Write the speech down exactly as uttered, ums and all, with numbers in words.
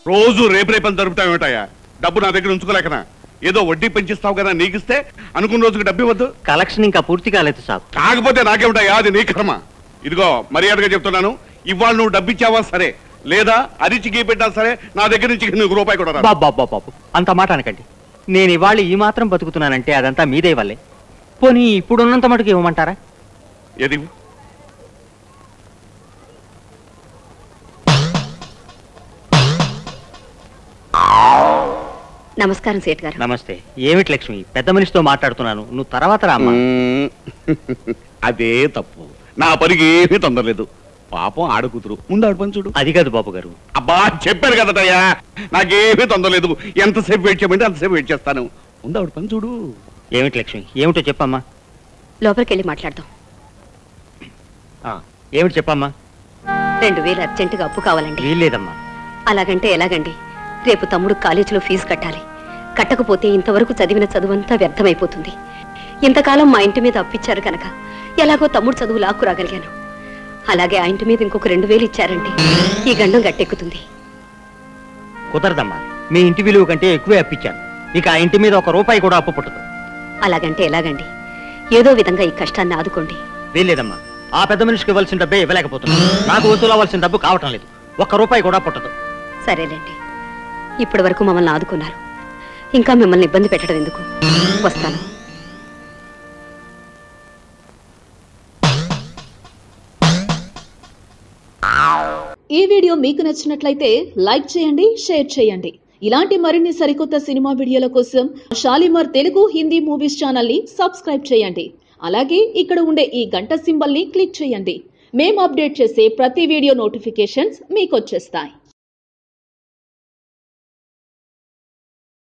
రోజు రేపు రేపని జరుపుతామేటయ్యా? డబ్బు నా దగ్గర ఉంచుకోలేకనా? ఏదో వడ్డీ పెంచిస్తావు కదా, నీకిస్తే అనుకున్న రోజుకి డబ్బు ఇవ్వద్దు. కలెక్షన్ ఇంకా పూర్తి కాలేదు సార్. కాకపోతే నాకేమిటయ్యా, అది నీ కర్మ. ఇదిగో మర్యాదగా చెప్తున్నాను, ఇవాళ నువ్వు డబ్బు ఇచ్చావా సరే, లేదా అరిచికి పెట్టా సరే, నా దగ్గర నుంచి నీకు రూపాయి కూడా రాదు. బాబు బాబు అంత మాట అనకండి. నేను ఇవాళ ఈ మాత్రం బతుకుతున్నానంటే అదంతా మీదే వల్లే. పోనీ ఇప్పుడున్నంత మటుకు ఇవ్వమంటారా? ఏది? నమస్కారం సేట్ గారు. నమస్తే. ఏమిటి లక్ష్మి, పెద్ద మనిషితో మాట్లాడుతున్నాను, నువ్వు తర్వాత రామ్మా. అదే తప్పు, నా పనికి ఏమీ తొందరలేదు. పాపం ఆడకూతురు, ముందు ఆడు పని చూడు. అది కాదు బాబు గారు. అబ్బా చెప్పారు కదటయ్యా, నాకేమీ తొందరలేదు. ఎంతసేపు వెయిట్ చేయమంటే అంతసేపు వెయిట్ చేస్తాను. ముందు ఆవిడ పని చూడు. ఏమిటి లక్ష్మి, ఏమిటో చెప్పమ్మా. లోపలికి వెళ్ళి మాట్లాడదాం. ఏమిటి చెప్పమ్మా. రెండు వేలు అర్జెంటుగా అప్పు కావాలండి. వీల్లేదమ్మా. అలాగంటే ఎలాగండి? రేపు తమ్ముడు కాలేజీలో ఫీజు కట్టాలి. కట్టకపోతే ఇంతవరకు చదివిన చదువంతా వ్యర్థమైపోతుంది. ఇంతకాలం మా ఇంటి మీద అప్పిచ్చారు కనుక ఎలాగో తమ్ముడు చదువు లాక్కు రాగలిగాను. అలాగే ఆ ఇంటి మీద ఇంకొక రెండు వేలు ఇచ్చారండి, ఈ గండం గట్టెక్కుతుంది. కుదరదమ్మా, మీ ఇంటి విలువ కంటే ఎక్కువే అప్పిచ్చాను. ఇక ఆ ఇంటి మీద ఒక రూపాయి కూడా అప్పు పుట్టదు. అలాగంటే ఎలాగండి? ఏదో విధంగా ఈ కష్టాన్ని ఆదుకోండి. వీల్లేదమ్మా, ఆ పెద్ద మనిషికి ఇవ్వాల్సిన డబ్బే ఇవ్వలేకపోతున్నా. నాకు వసూలు అవ్వాల్సిన డబ్బు కావటం లేదు. ఒక్క రూపాయి కూడా పుట్టదు. సరేలేండి, ఇప్పటి వరకు మమ్మల్ని ఆదుకున్నారు, ఇంకా మిమ్మల్ని ఇబ్బంది పెట్టడం ఎందుకు? వస్తాను. ఈ వీడియో మీకు నచ్చినట్లయితే లైక్ చేయండి, షేర్ చేయండి. ఇలాంటి మరిన్ని సరికొత్త సినిమా వీడియోల కోసం షాలిమార్ తెలుగు హిందీ మూవీస్ ఛానల్ ని సబ్స్క్రైబ్ చేయండి. అలాగే ఇక్కడ ఉండే ఈ గంట సింబల్ ని క్లిక్ చేయండి. మేము అప్డేట్ చేసే ప్రతి వీడియో నోటిఫికేషన్స్ మీకు వచ్చేస్తాయి.